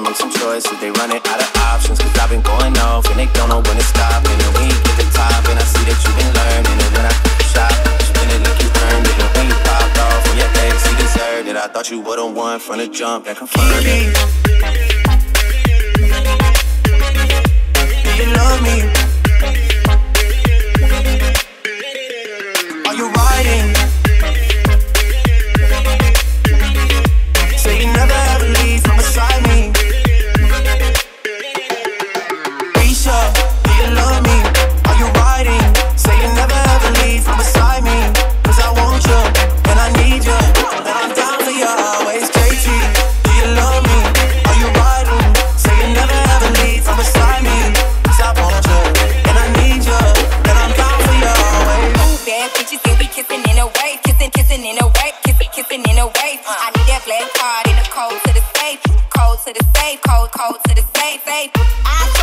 them some choices. They running out of options, cause I've been going off and they don't know when to stop. And then when you get the top, and I see that you've been learning. And when I shop, spend it like you earned it. And when you popped off, and your ex, he deserved it. I thought you would've won from the jump, that confirmed it. Do you love me? Are you riding? Say you never ever leave from beside me. Risha, do you love me? Are you riding? Say you never ever leave from beside me. Cause I want you, and I need you, and I'm down for you always. JT, do you love me? Are you riding? Say you never ever leave from beside me. Cause I want you, and I need you, and I'm down for you always. Ooh, bad bitches still be kissing in a wave, kissing in a wave, kissing in a wave. I need that black card in the code to the safe, code to the safe, code to the safe, safe.